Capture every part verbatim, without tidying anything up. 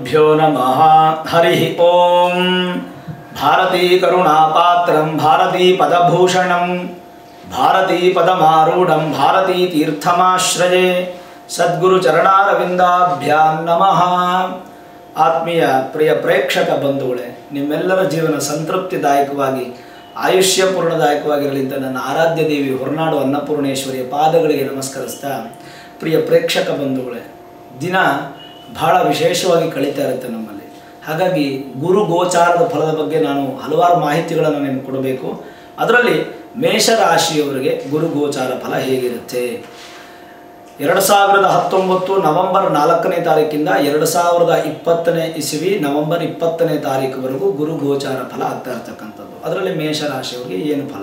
श्रीगुरुभ्यो नमः। हरि ओं। भारती करुणापात्रं भारती पदभूषणं भारती पदमारूढं भारती तीर्थमाश्रये सद्गुरुचरणारविंदाभ्यां नमः। ಆತ್ಮೀಯ ಪ್ರಿಯ ಪ್ರೇಕ್ಷಕ ಬಂಧುಗಳೇ, ನಿಮ್ಮೆಲ್ಲರ ಜೀವನ ಸಂತೃಪ್ತಿದಾಯಕವಾಗಿ ಆಯುಷ್ಯಪೂರ್ಣದಾಯಕವಾಗಿರಲಿ ಅಂತ ನನ್ನ ಆರಾಧ್ಯ ದೇವಿ ಹೊರನಾಡು ಅನ್ನಪೂರ್ಣೇಶ್ವರಿಯ ಪಾದಗಳಿಗೆ ನಮಸ್ಕರಿಸ್ತಾ, ಪ್ರಿಯ ಪ್ರೇಕ್ಷಕ ಬಂಧುಗಳೇ, ದಿನ ಬಹಳ ವಿಶೇಷವಾಗಿ ಕಳೀತಾ ಇರುತ್ತೆ ನಮ್ಮಲ್ಲಿ. ಹಾಗಾಗಿ ಗುರು ಗೋಚಾರದ ಫಲದ ಬಗ್ಗೆ ನಾನು ಹಲವಾರು ಮಾಹಿತಿಗಳನ್ನು ನಿಮಗೆ ಕೊಡಬೇಕು. ಅದರಲ್ಲಿ ಮೇಷರಾಶಿಯವರಿಗೆ ಗುರು ಗೋಚಾರ ಫಲ ಹೇಗಿರುತ್ತೆ, ಎರಡು ಸಾವಿರದ ಹತ್ತೊಂಬತ್ತು ನವೆಂಬರ್ ನಾಲ್ಕನೇ ತಾರೀಕಿಂದ ಎರಡು ಸಾವಿರದ ಇಪ್ಪತ್ತನೇ ಇಸವಿ ನವೆಂಬರ್ ಇಪ್ಪತ್ತನೇ ತಾರೀಕುವರೆಗೂ ಗುರು ಗೋಚಾರ ಫಲ ಆಗ್ತಾ ಇರ್ತಕ್ಕಂಥದ್ದು. ಅದರಲ್ಲಿ ಮೇಷರಾಶಿಯವರಿಗೆ ಏನು ಫಲ?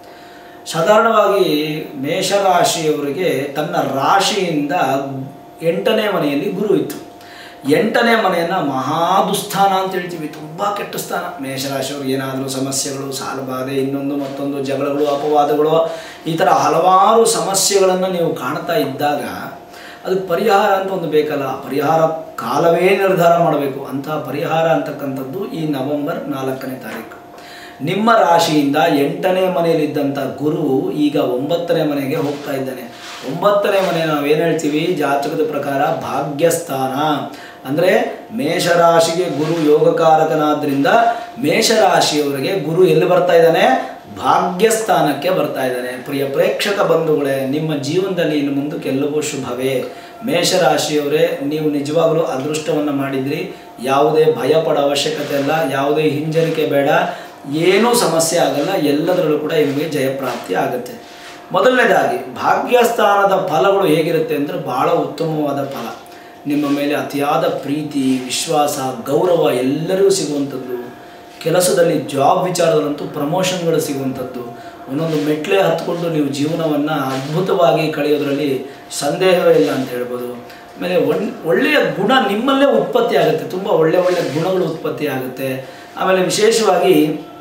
ಸಾಧಾರಣವಾಗಿ ಮೇಷರಾಶಿಯವರಿಗೆ ತನ್ನ ರಾಶಿಯಿಂದ ಎಂಟನೇ ಮನೆಯಲ್ಲಿ ಗುರು ಇತ್ತು. ಎಂಟನೇ ಮನೆಯನ್ನು ಮಹಾದುಸ್ಥಾನ ಅಂತ ಹೇಳ್ತೀವಿ, ತುಂಬ ಕೆಟ್ಟ ಸ್ಥಾನ. ಮೇಷರಾಶಿಯವ್ರಿಗೆ ಏನಾದರೂ ಸಮಸ್ಯೆಗಳು, ಸಾಲಬಾಧೆ, ಇನ್ನೊಂದು ಮತ್ತೊಂದು ಜಗಳಗಳು, ಅಪವಾದಗಳು, ಈ ಥರ ಹಲವಾರು ಸಮಸ್ಯೆಗಳನ್ನು ನೀವು ಕಾಣ್ತಾ ಇದ್ದಾಗ ಅದಕ್ಕೆ ಪರಿಹಾರ ಅಂತ ಒಂದು ಬೇಕಲ್ಲ. ಪರಿಹಾರ ಕಾಲವೇ ನಿರ್ಧಾರ ಮಾಡಬೇಕು. ಅಂತಹ ಪರಿಹಾರ ಅಂತಕ್ಕಂಥದ್ದು ಈ ನವೆಂಬರ್ ನಾಲ್ಕನೇ ತಾರೀಕು. ನಿಮ್ಮ ರಾಶಿಯಿಂದ ಎಂಟನೇ ಮನೆಯಲ್ಲಿದ್ದಂಥ ಗುರು ಈಗ ಒಂಬತ್ತನೇ ಮನೆಗೆ ಹೋಗ್ತಾ ಇದ್ದಾನೆ. ಒಂಬತ್ತನೇ ಮನೆ ನಾವೇನು ಹೇಳ್ತೀವಿ ಜಾತಕದ ಪ್ರಕಾರ ಭಾಗ್ಯಸ್ಥಾನ. ಅಂದರೆ ಮೇಷರಾಶಿಗೆ ಗುರು ಯೋಗಕಾರಕನಾದ್ರಿಂದ ಮೇಷರಾಶಿಯವರಿಗೆ ಗುರು ಎಲ್ಲಿ ಬರ್ತಾ ಇದ್ದಾನೆ? ಭಾಗ್ಯಸ್ಥಾನಕ್ಕೆ ಬರ್ತಾ ಇದ್ದಾನೆ. ಪ್ರಿಯ ಪ್ರೇಕ್ಷಕ ಬಂಧುಗಳೇ, ನಿಮ್ಮ ಜೀವನದಲ್ಲಿ ಇನ್ನು ಮುಂದಕ್ಕೆ ಎಲ್ಲವೂ ಶುಭವೇ. ಮೇಷರಾಶಿಯವರೇ, ನೀವು ನಿಜವಾಗಲೂ ಅದೃಷ್ಟವನ್ನು ಮಾಡಿದ್ರಿ. ಯಾವುದೇ ಭಯ ಪಡೋ ಅವಶ್ಯಕತೆ ಇಲ್ಲ, ಯಾವುದೇ ಹಿಂಜರಿಕೆ ಬೇಡ, ಏನೂ ಸಮಸ್ಯೆ ಆಗಲ್ಲ. ಎಲ್ಲದರಲ್ಲೂ ಕೂಡ ನಿಮಗೆ ಜಯಪ್ರಾಪ್ತಿ ಆಗುತ್ತೆ. ಮೊದಲನೇದಾಗಿ ಭಾಗ್ಯಸ್ಥಾನದ ಫಲಗಳು ಹೇಗಿರುತ್ತೆ ಅಂದರೆ ಭಾಳ ಉತ್ತಮವಾದ ಫಲ. ನಿಮ್ಮ ಮೇಲೆ ಅತಿಯಾದ ಪ್ರೀತಿ, ವಿಶ್ವಾಸ, ಗೌರವ ಎಲ್ಲರಿಗೂ ಸಿಗುವಂಥದ್ದು. ಕೆಲಸದಲ್ಲಿ ಜಾಬ್ ವಿಚಾರದಲ್ಲಂತೂ ಪ್ರಮೋಷನ್ಗಳು ಸಿಗುವಂಥದ್ದು. ಒಂದೊಂದು ಮೆಟ್ಲೆ ಹತ್ಕೊಂಡು ನೀವು ಜೀವನವನ್ನು ಅದ್ಭುತವಾಗಿ ಕಳೆಯೋದ್ರಲ್ಲಿ ಸಂದೇಹವೇ ಇಲ್ಲ ಅಂತ ಹೇಳ್ಬೋದು. ಆಮೇಲೆ ಒನ್ ಒಳ್ಳೆಯ ಗುಣ ನಿಮ್ಮಲ್ಲೇ ಉತ್ಪತ್ತಿ ಆಗುತ್ತೆ. ತುಂಬ ಒಳ್ಳೆಯ ಒಳ್ಳೆಯ ಗುಣಗಳು ಉತ್ಪತ್ತಿ ಆಗುತ್ತೆ. ಆಮೇಲೆ ವಿಶೇಷವಾಗಿ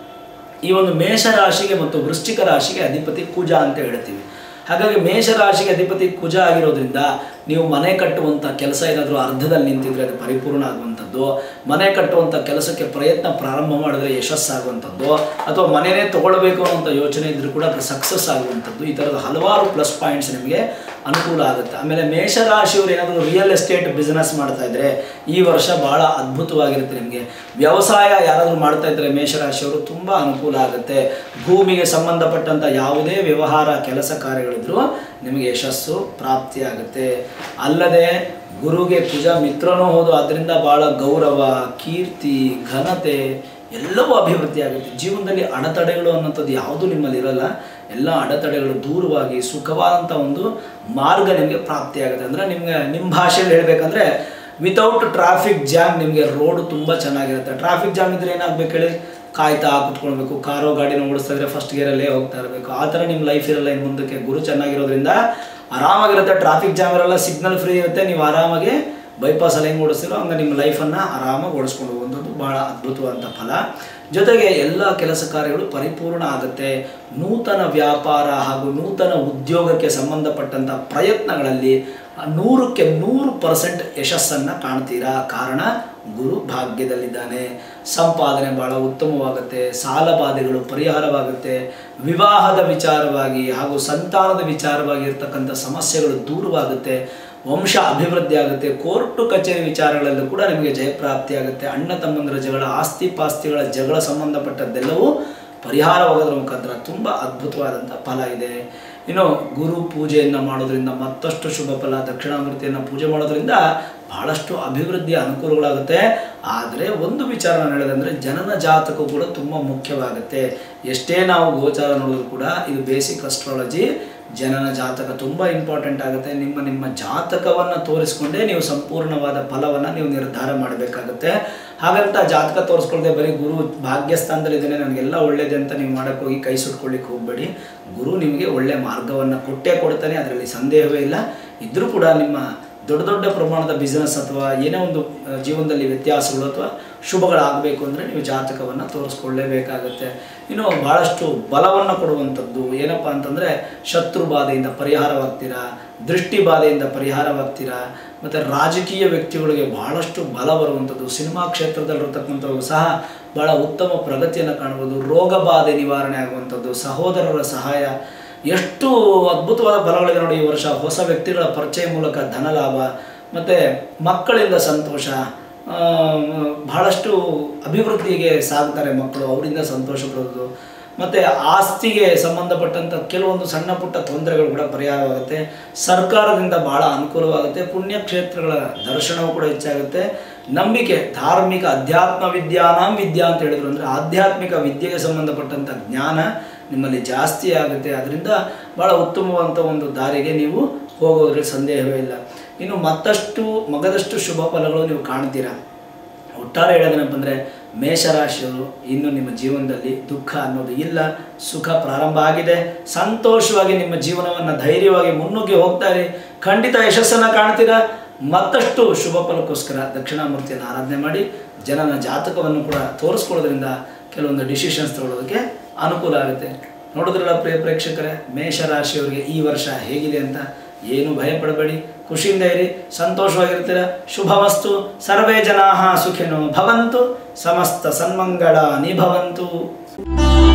ಈ ಒಂದು ಮೇಷರಾಶಿಗೆ ಮತ್ತು ವೃಶ್ಚಿಕ ರಾಶಿಗೆ ಅಧಿಪತಿ ಕುಜ ಅಂತ ಹೇಳ್ತೀವಿ. ಹಾಗಾಗಿ ಮೇಷರಾಶಿಗೆ ಅಧಿಪತಿ ಕುಜ ಆಗಿರೋದ್ರಿಂದ ನೀವು ಮನೆ ಕಟ್ಟುವಂಥ ಕೆಲಸ ಏನಾದರೂ ಅರ್ಧದಲ್ಲಿ ನಿಂತಿದ್ರೆ ಅದು ಪರಿಪೂರ್ಣ ಆಗುವಂಥದ್ದು, ಮನೆ ಕಟ್ಟುವಂಥ ಕೆಲಸಕ್ಕೆ ಪ್ರಯತ್ನ ಪ್ರಾರಂಭ ಮಾಡಿದ್ರೆ ಯಶಸ್ಸಾಗುವಂಥದ್ದು, ಅಥವಾ ಮನೆಯೇ ತೊಗೊಳ್ಬೇಕು ಅನ್ನೋಂಥ ಯೋಚನೆ ಇದ್ರೂ ಕೂಡ ಅದು ಸಕ್ಸಸ್ ಆಗುವಂಥದ್ದು. ಈ ಥರದ ಹಲವಾರು ಪ್ಲಸ್ ಪಾಯಿಂಟ್ಸ್ ನಿಮಗೆ ಅನುಕೂಲ ಆಗುತ್ತೆ. ಆಮೇಲೆ ಮೇಷರಾಶಿಯವರು ಏನಾದರೂ ರಿಯಲ್ ಎಸ್ಟೇಟ್ ಬಿಸ್ನೆಸ್ ಮಾಡ್ತಾ ಇದ್ದರೆ ಈ ವರ್ಷ ಭಾಳ ಅದ್ಭುತವಾಗಿರುತ್ತೆ ನಿಮಗೆ. ವ್ಯವಸಾಯ ಯಾರಾದರೂ ಮಾಡ್ತಾ ಇದ್ದರೆ ಮೇಷರಾಶಿಯವರು ತುಂಬ ಅನುಕೂಲ ಆಗುತ್ತೆ. ಭೂಮಿಗೆ ಸಂಬಂಧಪಟ್ಟಂಥ ಯಾವುದೇ ವ್ಯವಹಾರ ಕೆಲಸ ಕಾರ್ಯಗಳಿದ್ರೂ ನಿಮಗೆ ಯಶಸ್ಸು ಪ್ರಾಪ್ತಿಯಾಗುತ್ತೆ. ಅಲ್ಲದೆ ಗುರುಗೆ ಕುಜ ಮಿತ್ರನೂ ಹೌದು, ಅದರಿಂದ ಭಾಳ ಗೌರವ, ಕೀರ್ತಿ, ಘನತೆ ಎಲ್ಲವೂ ಅಭಿವೃದ್ಧಿ ಆಗುತ್ತೆ. ಜೀವನದಲ್ಲಿ ಅಡೆತಡೆಗಳು ಅನ್ನೋಂಥದ್ದು ಯಾವುದೂ ನಿಮ್ಮಲ್ಲಿ ಇರಲ್ಲ. ಎಲ್ಲ ಅಡೆತಡೆಗಳು ದೂರವಾಗಿ ಸುಖವಾದಂಥ ಒಂದು ಮಾರ್ಗ ನಿಮಗೆ ಪ್ರಾಪ್ತಿಯಾಗುತ್ತೆ. ಅಂದರೆ ನಿಮಗೆ ನಿಮ್ಮ ಭಾಷೆಯಲ್ಲಿ ಹೇಳಬೇಕಂದ್ರೆ ವಿತೌಟ್ ಟ್ರಾಫಿಕ್ ಜಾಮ್ ನಿಮಗೆ ರೋಡ್ ತುಂಬ ಚೆನ್ನಾಗಿರುತ್ತೆ. ಟ್ರಾಫಿಕ್ ಜಾಮ್ ಇದ್ದರೆ ಏನಾಗಬೇಕು ಹೇಳಿ, ಕಾಯ್ತಾ ಕೂತ್ಕೊಳ್ಬೇಕು. ಕಾರೋ ಗಾಡಿನ ಓಡಿಸ್ತಾ ಇದ್ರೆ ಫಸ್ಟ್ ಗೇರಲ್ಲೇ ಹೋಗ್ತಾ ಇರಬೇಕು. ಆ ಥರ ನಿಮ್ಮ ಲೈಫ್ ಇರಲ್ಲ ಇನ್ನು ಮುಂದಕ್ಕೆ. ಗುರು ಚೆನ್ನಾಗಿರೋದ್ರಿಂದ ಆರಾಮಾಗಿರುತ್ತೆ. ಟ್ರಾಫಿಕ್ ಜಾಮ್ ಇರಲ್ಲ, ಸಿಗ್ನಲ್ ಫ್ರೀ ಇರುತ್ತೆ. ನೀವು ಆರಾಮಾಗಿ ಬೈಪಾಸಲ್ಲಿ ಹೆಂಗೆ ಓಡಿಸ್ತೀರೋ ಹಂಗೆ ನಿಮ್ಮ ಲೈಫನ್ನು ಆರಾಮಾಗಿ ಓಡಿಸ್ಕೊಂಡು ಹೋಗುವಂಥದ್ದು ಭಾಳ ಅದ್ಭುತವಾದಂಥ ಫಲ. ಜೊತೆಗೆ ಎಲ್ಲ ಕೆಲಸ ಕಾರ್ಯಗಳು ಪರಿಪೂರ್ಣ ಆಗುತ್ತೆ. ನೂತನ ವ್ಯಾಪಾರ ಹಾಗೂ ನೂತನ ಉದ್ಯೋಗಕ್ಕೆ ಸಂಬಂಧಪಟ್ಟಂಥ ಪ್ರಯತ್ನಗಳಲ್ಲಿ ನೂರಕ್ಕೆ ನೂರು ಪರ್ಸೆಂಟ್ ಯಶಸ್ಸನ್ನು ಕಾಣ್ತೀರಾ. ಕಾರಣ ಗುರು ಭಾಗ್ಯದಲ್ಲಿದ್ದಾನೆ. ಸಂಪಾದನೆ ಭಾಳ ಉತ್ತಮವಾಗುತ್ತೆ. ಸಾಲಬಾಧೆಗಳು ಪರಿಹಾರವಾಗುತ್ತೆ. ವಿವಾಹದ ವಿಚಾರವಾಗಿ ಹಾಗೂ ಸಂತಾನದ ವಿಚಾರವಾಗಿ ಇರ್ತಕ್ಕಂಥ ಸಮಸ್ಯೆಗಳು ದೂರವಾಗುತ್ತೆ. ವಂಶ ಅಭಿವೃದ್ಧಿ ಆಗುತ್ತೆ. ಕೋರ್ಟು ಕಚೇರಿ ವಿಚಾರಗಳಲ್ಲೂ ಕೂಡ ನಿಮಗೆ ಜಯಪ್ರಾಪ್ತಿ ಆಗುತ್ತೆ. ಅಣ್ಣ ತಮ್ಮಂದಿರ ಜಗಳ, ಆಸ್ತಿ ಪಾಸ್ತಿಗಳ ಜಗಳ ಸಂಬಂಧಪಟ್ಟದ್ದೆಲ್ಲವೂ ಪರಿಹಾರವಾಗೋದ್ರ ಮುಖಾಂತರ ತುಂಬ ಅದ್ಭುತವಾದಂಥ ಫಲ ಇದೆ. ಇನ್ನು ಗುರು ಪೂಜೆಯನ್ನು ಮಾಡೋದ್ರಿಂದ ಮತ್ತಷ್ಟು ಶುಭ ಫಲ. ದಕ್ಷಿಣಾಮೂರ್ತಿಯನ್ನು ಪೂಜೆ ಮಾಡೋದ್ರಿಂದ ಬಹಳಷ್ಟು ಅಭಿವೃದ್ಧಿಯ ಅನುಕೂಲಗಳಾಗುತ್ತೆ. ಆದರೆ ಒಂದು ವಿಚಾರ ನಾನು ಹೇಳೋದಂದರೆ ಜನನ ಜಾತಕ ಕೂಡ ತುಂಬ ಮುಖ್ಯವಾಗುತ್ತೆ. ಎಷ್ಟೇ ನಾವು ಗೋಚಾರ ನೋಡಿದ್ರು ಕೂಡ ಇದು ಬೇಸಿಕ್ ಅಸ್ಟ್ರಾಲಜಿ, ಜನನ ಜಾತಕ ತುಂಬ ಇಂಪಾರ್ಟೆಂಟ್ ಆಗುತ್ತೆ. ನಿಮ್ಮ ನಿಮ್ಮ ಜಾತಕವನ್ನು ತೋರಿಸ್ಕೊಂಡೇ ನೀವು ಸಂಪೂರ್ಣವಾದ ಫಲವನ್ನು ನೀವು ನಿರ್ಧಾರ ಮಾಡಬೇಕಾಗುತ್ತೆ. ಹಾಗಂತ ಜಾತಕ ತೋರಿಸ್ಕೊಳ್ಳದೆ ಬರೀ ಗುರು ಭಾಗ್ಯಸ್ಥಾನದಲ್ಲಿದ್ದೇನೆ ನನಗೆಲ್ಲ ಒಳ್ಳೇದೆ ಅಂತ ನೀವು ಮಾಡೋಕ್ಕೆ ಹೋಗಿ ಕೈ ಸುಟ್ಕೊಳ್ಳಿಕ್ಕೆ ಹೋಗಬೇಡಿ. ಗುರು ನಿಮಗೆ ಒಳ್ಳೆಯ ಮಾರ್ಗವನ್ನು ಕೊಟ್ಟೇ ಕೊಡ್ತಾನೆ, ಅದರಲ್ಲಿ ಸಂದೇಹವೇ ಇಲ್ಲ. ಇದ್ದರೂ ಕೂಡ ನಿಮ್ಮ ದೊಡ್ಡ ದೊಡ್ಡ ಪ್ರಮಾಣದ ಬಿಸ್ನೆಸ್ ಅಥವಾ ಏನೇ ಒಂದು ಜೀವನದಲ್ಲಿ ವ್ಯತ್ಯಾಸಗಳು ಅಥವಾ ಶುಭಗಳಾಗಬೇಕು ಅಂದರೆ ನೀವು ಜಾತಕವನ್ನು ತೋರಿಸ್ಕೊಳ್ಳೇಬೇಕಾಗತ್ತೆ. ಇನ್ನು ಭಾಳಷ್ಟು ಬಲವನ್ನು ಕೊಡುವಂಥದ್ದು ಏನಪ್ಪ ಅಂತಂದರೆ ಶತ್ರು ಬಾಧೆಯಿಂದ ಪರಿಹಾರವಾಗ್ತೀರಾ, ದೃಷ್ಟಿ ಬಾಧೆಯಿಂದ ಪರಿಹಾರವಾಗ್ತೀರಾ, ಮತ್ತು ರಾಜಕೀಯ ವ್ಯಕ್ತಿಗಳಿಗೆ ಬಹಳಷ್ಟು ಬಲ ಬರುವಂಥದ್ದು, ಸಿನಿಮಾ ಕ್ಷೇತ್ರದಲ್ಲಿರ್ತಕ್ಕಂಥವ್ರು ಸಹ ಭಾಳ ಉತ್ತಮ ಪ್ರಗತಿಯನ್ನು ಕಾಣ್ಬೋದು, ರೋಗ ಬಾಧೆ ನಿವಾರಣೆ ಆಗುವಂಥದ್ದು, ಸಹೋದರರ ಸಹಾಯ, ಎಷ್ಟು ಅದ್ಭುತವಾದ ಫಲಗಳಿದೆ ನೋಡಿ ಈ ವರ್ಷ. ಹೊಸ ವ್ಯಕ್ತಿಗಳ ಪರಿಚಯ ಮೂಲಕ ಧನಲಾಭ, ಮತ್ತು ಮಕ್ಕಳಿಂದ ಸಂತೋಷ, ಬಹಳಷ್ಟು ಅಭಿವೃದ್ಧಿಗೆ ಸಾಗ್ತಾರೆ ಮಕ್ಕಳು, ಅವರಿಂದ ಸಂತೋಷ ಪಡೋದು, ಮತ್ತು ಆಸ್ತಿಗೆ ಸಂಬಂಧಪಟ್ಟಂಥ ಕೆಲವೊಂದು ಸಣ್ಣ ಪುಟ್ಟ ತೊಂದರೆಗಳು ಕೂಡ ಪರಿಹಾರವಾಗುತ್ತೆ. ಸರ್ಕಾರದಿಂದ ಭಾಳ ಅನುಕೂಲವಾಗುತ್ತೆ. ಪುಣ್ಯಕ್ಷೇತ್ರಗಳ ದರ್ಶನವೂ ಕೂಡ ಹೆಚ್ಚಾಗುತ್ತೆ. ನಂಬಿಕೆ, ಧಾರ್ಮಿಕ ಅಧ್ಯಾತ್ಮ ವಿದ್ಯಾನಾಂ ವಿದ್ಯಾ ಅಂತ ಹೇಳಿದ್ರು, ಅಂದರೆ ಆಧ್ಯಾತ್ಮಿಕ ವಿದ್ಯೆಗೆ ಸಂಬಂಧಪಟ್ಟಂಥ ಜ್ಞಾನ ನಿಮ್ಮಲ್ಲಿ ಜಾಸ್ತಿ ಆಗುತ್ತೆ. ಅದರಿಂದ ಭಾಳ ಉತ್ತಮವಾದಂಥ ಒಂದು ದಾರಿಗೆ ನೀವು ಹೋಗೋದ್ರಲ್ಲಿ ಸಂದೇಹವೇ ಇಲ್ಲ. ಇನ್ನು ಮತ್ತಷ್ಟು ಮಗದಷ್ಟು ಶುಭ ಫಲಗಳು ನೀವು ಕಾಣ್ತೀರಾ. ಒಟ್ಟಾರೆ ಹೇಳೋದೇನಪ್ಪ ಅಂದರೆ ಮೇಷರಾಶಿಯವರು ಇನ್ನು ನಿಮ್ಮ ಜೀವನದಲ್ಲಿ ದುಃಖ ಅನ್ನೋದು ಇಲ್ಲ, ಸುಖ ಪ್ರಾರಂಭ ಆಗಿದೆ. ಸಂತೋಷವಾಗಿ ನಿಮ್ಮ ಜೀವನವನ್ನು ಧೈರ್ಯವಾಗಿ ಮುನ್ನುಗ್ಗಿ ಹೋಗ್ತಾ ಇರಿ, ಖಂಡಿತ ಯಶಸ್ಸನ್ನು ಕಾಣ್ತೀರಾ. ಮತ್ತಷ್ಟು ಶುಭ ಫಲಕ್ಕೋಸ್ಕರ ದಕ್ಷಿಣಾಮೂರ್ತಿಯನ್ನು ಆರಾಧನೆ ಮಾಡಿ ಜನನ ಜಾತಕವನ್ನು ಕೂಡ ತೋರಿಸ್ಕೊಳ್ಳೋದ್ರಿಂದ ಕೆಲವೊಂದು ಡಿಸಿಷನ್ಸ್ ತಗೊಳ್ಳೋದಕ್ಕೆ ಅನುಕೂಲ ಆಗುತ್ತೆ. ನೋಡಿದ್ರಲ್ಲ ಪ್ರಿಯ ಪ್ರೇಕ್ಷಕರೇ, ಮೇಷರಾಶಿಯವರಿಗೆ ಈ ವರ್ಷ ಹೇಗಿದೆ ಅಂತ. ಏನು ಭಯಪಡಬೇಡಿ, ಖುಷಿಯಿಂದ ಇರಿ, ಸಂತೋಷವಾಗಿರ್ತೀರ. ಶುಭಮಸ್ತು. ಸರ್ವೇ ಜನಾಃ ಸುಖಿನೋ ಭವಂತು, ಸಮಸ್ತ ಸನ್ಮಂಗಳಾನಿ ಭವಂತು.